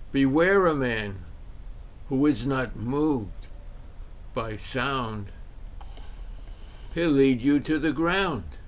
Beware a man who is not moved by sound. He'll lead you to the ground.